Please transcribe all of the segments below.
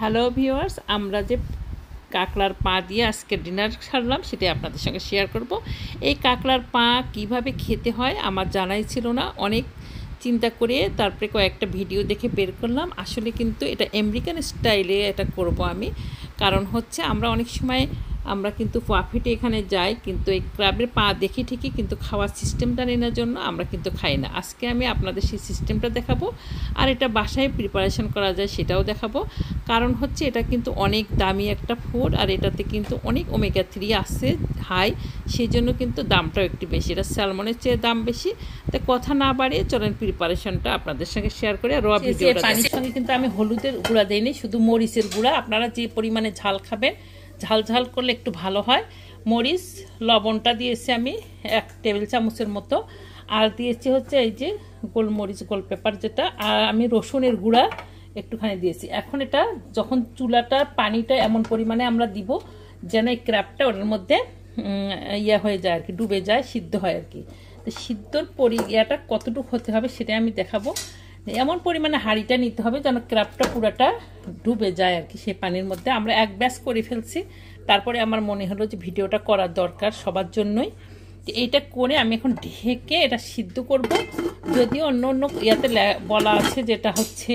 Hello viewers, আমরা যে কাঁকড়ার পা দিয়ে আজকে ডিনার সারলাম সেটাই আপনাদের সঙ্গে শেয়ার করব। এই কাঁকড়ার পা কিভাবে খেতে হয় আমার জানাই ছিল না। অনেক চিন্তা করে তারপরে কয়েকটা ভিডিও দেখে বের করলাম। আসলে কিন্তু এটা আমেরিকান স্টাইলে এটা করব আমি। কারণ হচ্ছে আমরা অনেক সময় আমরা কিন্তু প্রফিটে এখানে যাই, কিন্তু এই ক্র্যাবের পা দেখি ঠিকই, কিন্তু খাওয়ার সিস্টেমটা নেওয়ার জন্য আমরা কিন্তু খাই না। আজকে আমি আপনাদের সেই সিস্টেমটা দেখাবো, আর এটা বাসায় প্রিপারেশন করা যায় সেটাও দেখাবো। কারণ হচ্ছে এটা কিন্তু অনেক দামি একটা ফুড, আর এটাতে কিন্তু অনেক ওমেগা 3 আছে হাই, সেই জন্য কিন্তু দামটাও একটু বেশি। এটা স্যালমনের চেয়ে দাম বেশি। তাই কথা না বাড়িয়ে চলেন প্রিপারেশনটা আপনাদের সঙ্গে শেয়ার করে। আর ভিডিওটা পানির সঙ্গে কিন্তু আমি হলুদের গুঁড়া দিইনি, শুধু মরিচের গুঁড়া। আপনারা যে পরিমাণে ঝাল খাবেন, ঝাল ঝাল করলে একটু ভালো হয়। মরিচ লবণটা দিয়েছি আমি 1 টেবিল চামচের মতো, আর দিয়েছি হচ্ছে এই যে গোলমরিচ, গোল পেপার যেটা, আর আমি রসুনের গুঁড়া একটুখানি দিয়েছি। এখন এটা যখন চুলাটা পানিটা এমন পরিমাণে আমরা দিব যেন এই ক্র্যাবটা ওটার মধ্যে ইয়া হয়ে যায় আর কি, ডুবে যায়, সিদ্ধ হয় আর কি। তো সিদ্ধর ইয়াটা কতটুকু হতে হবে সেটা আমি দেখাবো। এমন পরিমাণে হাঁড়িটা নিতে হবে যেন ক্র্যাবটা পুরাটা ডুবে যায় আর কি সেই পানির মধ্যে। আমরা এক ব্যাচ করে ফেলছি, তারপরে আমার মনে হলো যে ভিডিওটা করার দরকার সবার জন্যই। এইটা করে আমি এখন ঢেকে এটা সিদ্ধ করব। যদিও অন্য অন্য ইয়াতে বলা আছে যেটা হচ্ছে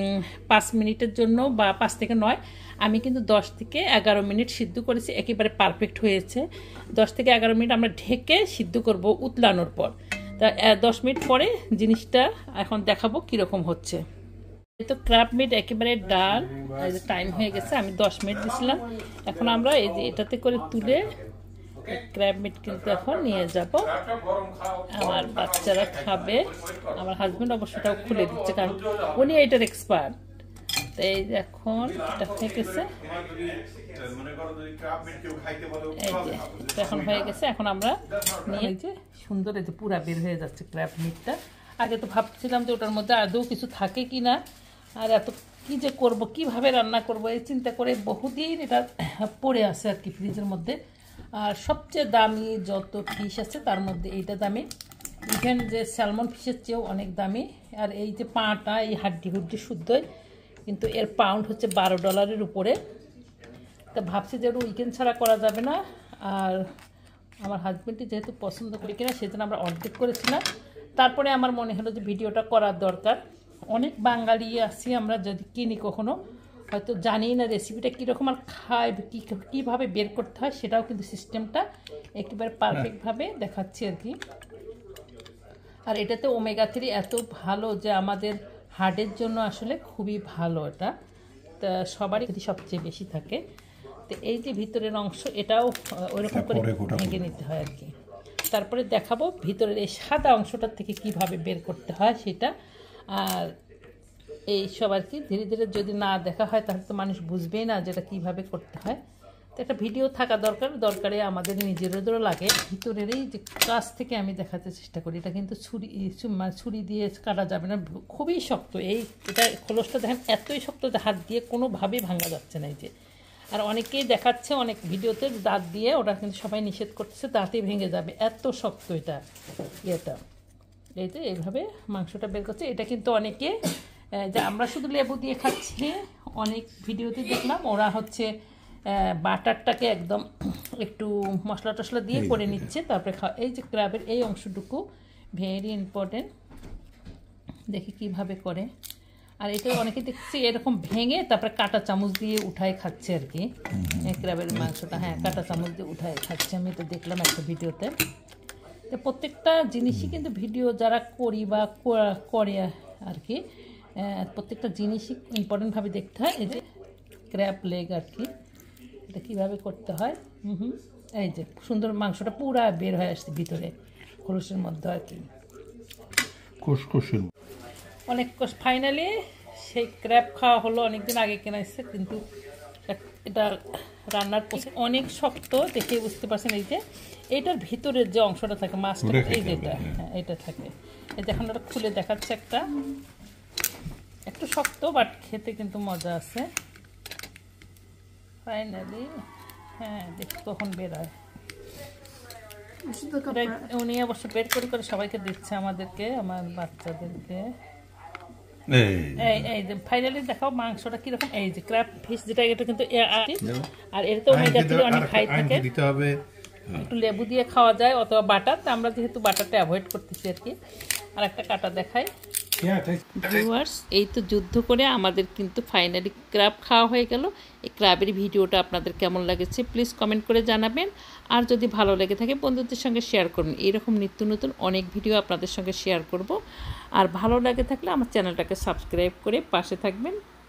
5 মিনিটের জন্য বা 5 থেকে 9, আমি কিন্তু 10 থেকে 11 মিনিট সিদ্ধ করেছি, একেবারে পারফেক্ট হয়েছে। 10 থেকে 11 মিনিট আমরা ঢেকে সিদ্ধ করব উতলানোর পর। তা 10 মিনিট পরে জিনিসটা এখন দেখাবো কীরকম হচ্ছে। তো ক্র্যাব মিট একেবারে ডাল, এই যে টাইম হয়ে গেছে, আমি 10 মিনিট দিয়েছিলাম। এখন আমরা এই যে এটাতে করে তুলে ক্র্যাব মিট কিন্তু এখন নিয়ে যাব, আমার বাচ্চারা খাবে। আমার হাজব্যান্ড অবশ্যটাও খুলে দিচ্ছে কারণ উনি এটার এক্সপার্ট। তো এই যে এখন এটা হয়ে গেছে, এই যে এখন হয়ে গেছে। এখন আমরা নিয়ে যে সুন্দর এই যে পুরা বের হয়ে যাচ্ছে ক্র্যাব মিটটা। আগে তো ভাবছিলাম যে ওটার মধ্যে আদৌ কিছু থাকে কি না, আর এত কি যে করব, কিভাবে রান্না করব, এই চিন্তা করে বহুদিন এটা পড়ে আছে আর কি ফ্রিজের মধ্যে। আর সবচেয়ে দামি যত ফিশ আছে তার মধ্যে এইটা দামি, ইভেন যে স্যালমন ফিশের চেয়েও অনেক দামি। আর এই যে পাটা, এই হাড্ডি হুড্ডি শুদ্ধই, কিন্তু এর পাউন্ড হচ্ছে $12 উপরে। তা ভাবছি যে উইকেন্ড ছাড়া করা যাবে না, আর আমার হাজব্যান্ডটি যেহেতু পছন্দ করি কিনা সেজন্য আমরা অর্ধেক করেছিলাম। তারপরে আমার মনে হলো যে ভিডিওটা করার দরকার। অনেক বাঙালি আছি আমরা, যদি কিনি কখনো হয়তো জানি না রেসিপিটা কীরকম, আর খায় কীভাবে বের করতে হয় সেটাও কিন্তু সিস্টেমটা একেবারে পারফেক্টভাবে দেখাচ্ছি আর কি। আর এটাতে ওমেগা 3 এত ভালো যে আমাদের হার্টের জন্য আসলে খুবই ভালো এটা। তা সবারই কিন্তু সবচেয়ে বেশি থাকে। তো এই যে ভিতরের অংশ, এটাও ওইরকম করে ভেঙে নিতে হয় আর কি। তারপরে দেখাবো ভিতরের এই সাদা অংশটার থেকে কিভাবে বের করতে হয় সেটা। আর এই সব আর কি ধীরে ধীরে যদি না দেখা হয় তাহলে তো মানুষ বুঝবেই না যেটা কীভাবে করতে হয়। তো একটা ভিডিও থাকা দরকারে আমাদের নিজেদেরও লাগে। ভিতরের এই যে কাছ থেকে আমি দেখাতে চেষ্টা করি, এটা কিন্তু ছুরি দিয়ে কাটা যাবে না, খুবই শক্ত। এটা খোলসটা দেখেন এতই শক্ত যে হাত দিয়ে কোনোভাবেই ভাঙা যাচ্ছে না। এই যে, আর অনেকেই দেখাচ্ছে অনেক ভিডিওতে দাঁত দিয়ে, ওটা কিন্তু সবাই নিষেধ করতেছে, দাঁতই ভেঙে যাবে, এত শক্ত এটা ইয়েটা। এই যে এইভাবে মাংসটা বের করছে। এটা কিন্তু অনেকে যে আমরা শুধু লেবু দিয়ে খাচ্ছি, অনেক ভিডিওতে দেখলাম ওরা হচ্ছে বাটারটাকে একদম একটু মশলা টশলা দিয়ে করে নিচ্ছে তারপরে খাওয়া। এই যে ক্র্যাবের এই অংশটুকু ভেরি ইম্পর্টেন্ট, দেখি কিভাবে করে। আর এটা অনেকে দেখছি এরকম ভেঙে তারপরে কাঁটা চামচ দিয়ে উঠায় খাচ্ছে আর কি, ক্র্যাবের মাংসটা। হ্যাঁ, কাঁটা চামচ দিয়ে উঠায় খাচ্ছে, আমি তো দেখলাম একটা ভিডিওতে। তো প্রত্যেকটা জিনিসই কিন্তু ভিডিও যারা করি বা করে আর কি, প্রত্যেকটা জিনিসই ইম্পর্টেন্টভাবে দেখতে হয়। এই যে ক্র্যাব লেগ আর কি, এটা কীভাবে করতে হয়। এই যে সুন্দর মাংসটা পুরা বের হয়ে আসছে ভিতরে খোলসের মধ্যে আর কি, অনেক ফাইনালি সেই ক্র্যাব খাওয়া হলো। অনেকদিন আগে কেনা এসছে, কিন্তু এটা রান্নার প্রসেস অনেক শক্ত, দেখে বুঝতে পারছেন। এই যে এইটার ভিতরের যে অংশটা থাকে মাছটা, এই যেটা, হ্যাঁ এটা থাকে। এই দেখুন ওটা খুলে দেখাচ্ছে, একটু শক্ত বাট খেতে কিন্তু মজা আছে। ফাইনালি হ্যাঁ, দেখি কখন বেরোয়। উনি অবশ্য বের করে সবাইকে দিচ্ছে, আমাদেরকে, আমার বাচ্চাদেরকে। এই যে ফাইনালি দেখাও মাংসটা কিরকম। এই যে ক্র্যাব ফিশ যেটা, এটা কিন্তু আর এর তো ওমেগা 3 অনেক হাই থাকে, একটু লেবু দিয়ে খাওয়া যায় অথবা বাটার। তো আমরা যেহেতু বাটারটা অ্যাভয়েড করতেছি আর কি। আর একটা কাটা দেখাই ভিউয়ার্স, এই তো যুদ্ধ করে আমাদের কিন্তু ফাইনালি ক্র্যাব খাওয়া হয়ে গেল। এই ক্র্যাবের ভিডিওটা আপনাদের কেমন লাগেছে প্লিজ কমেন্ট করে জানাবেন। আর যদি ভালো লেগে থাকে বন্ধুদের সঙ্গে শেয়ার করুন। এইরকম নিত্য নতুন অনেক ভিডিও আপনাদের সঙ্গে শেয়ার করব। আর ভালো লাগে থাকলে আমার চ্যানেলটাকে সাবস্ক্রাইব করে পাশে থাকবেন।